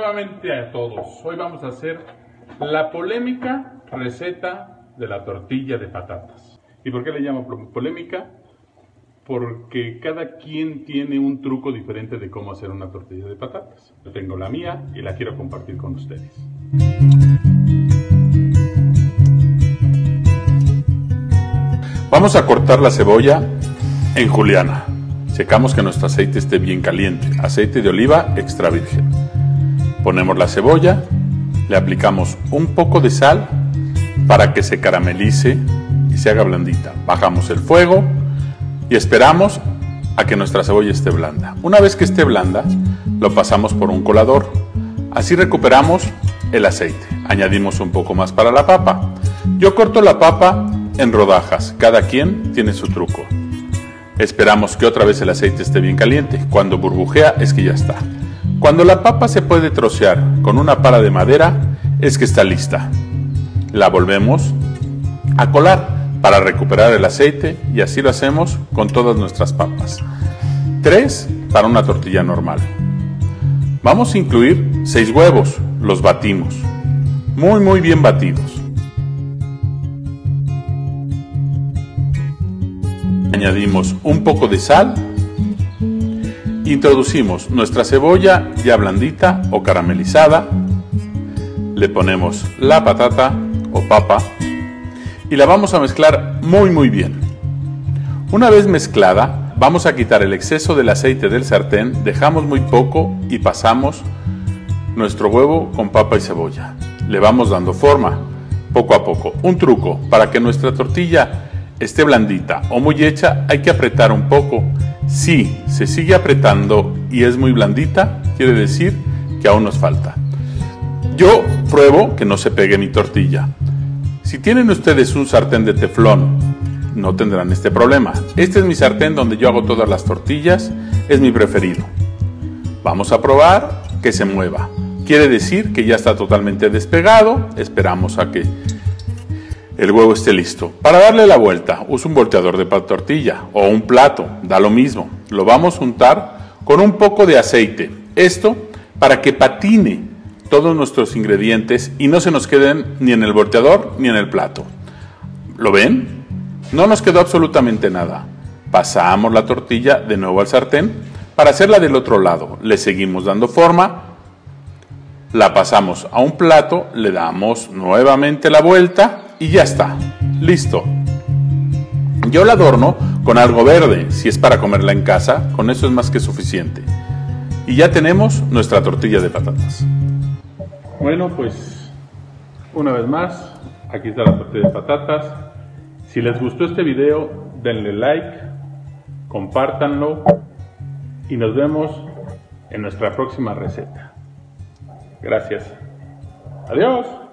nuevamente a todos. Hoy vamos a hacer la polémica receta de la tortilla de patatas. ¿Y por qué le llamo polémica? Porque cada quien tiene un truco diferente de cómo hacer una tortilla de patatas. Yo tengo la mía y la quiero compartir con ustedes. Vamos a cortar la cebolla en juliana. Checamos que nuestro aceite esté bien caliente. Aceite de oliva extra virgen. Ponemos la cebolla, le aplicamos un poco de sal para que se caramelice y se haga blandita. Bajamos el fuego y esperamos a que nuestra cebolla esté blanda. Una vez que esté blanda, lo pasamos por un colador. Así recuperamos el aceite. Añadimos un poco más para la papa. Yo corto la papa en rodajas. Cada quien tiene su truco. Esperamos que otra vez el aceite esté bien caliente. Cuando burbujea es que ya está. Cuando la papa se puede trocear con una pala de madera es que está lista. La volvemos a colar para recuperar el aceite y así lo hacemos con todas nuestras papas. 3 para una tortilla normal. Vamos a incluir 6 huevos, los batimos. Muy bien batidos. Añadimos un poco de sal. Introducimos nuestra cebolla ya blandita o caramelizada. Le ponemos la patata o papa y la vamos a mezclar muy bien. Una vez mezclada, vamos a quitar el exceso del aceite del sartén, dejamos muy poco y pasamos nuestro huevo con papa y cebolla. Le vamos dando forma poco a poco. Un truco: para que nuestra tortilla esté blandita o muy hecha, hay que apretar un poco. Si se sigue apretando y es muy blandita, quiere decir que aún nos falta. Yo pruebo que no se pegue mi tortilla. Si tienen ustedes un sartén de teflón, no tendrán este problema. Este es mi sartén donde yo hago todas las tortillas, es mi preferido. Vamos a probar que se mueva. Quiere decir que ya está totalmente despegado. Esperamos a que el huevo esté listo. Para darle la vuelta, uso un volteador de tortilla o un plato, da lo mismo. Lo vamos a untar con un poco de aceite. Esto para que patine todos nuestros ingredientes y no se nos queden ni en el volteador ni en el plato. ¿Lo ven? No nos quedó absolutamente nada. Pasamos la tortilla de nuevo al sartén para hacerla del otro lado. Le seguimos dando forma. La pasamos a un plato, le damos nuevamente la vuelta y ya está, listo. Yo la adorno con algo verde, si es para comerla en casa, con eso es más que suficiente. Y ya tenemos nuestra tortilla de patatas. Bueno, pues una vez más, aquí está la tortilla de patatas. Si les gustó este video, denle like, compártanlo y nos vemos en nuestra próxima receta. Gracias. Adiós.